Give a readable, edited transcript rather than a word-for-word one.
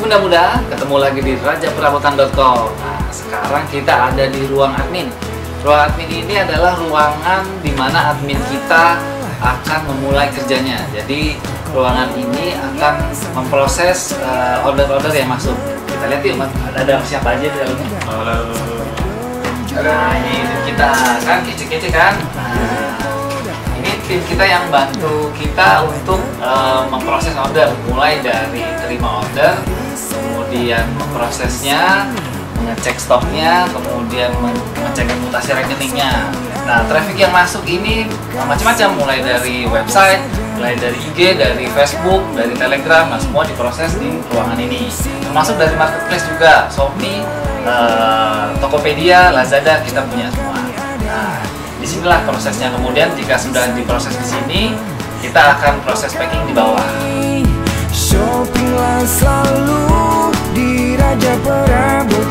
Bunda-bunda, ketemu lagi di rajaperabotan.com. Nah, sekarang kita ada di ruang admin. Ruang admin ini adalah ruangan di mana admin kita akan memulai kerjanya. Jadi ruangan ini akan memproses order-order yang masuk. Kita lihat yuk, ada siapa aja di dalamnya. Halo. Nah, ini kita kan kece-kece kan. Nah, ini tim kita yang bantu kita untuk memproses order, mulai dari terima order, kemudian memprosesnya, mengecek stoknya, kemudian mengecek mutasi rekeningnya. Nah, traffic yang masuk ini macam-macam, mulai dari website, mulai dari IG, dari Facebook, dari Telegram, nah semua diproses di ruangan ini. Termasuk dari marketplace juga, Shopee, Tokopedia, Lazada, kita punya semua. Nah, disinilah prosesnya. Kemudian jika sudah diproses di sini, kita akan proses packing di bawah. Shoppinglah selalu di Raja Perabotan.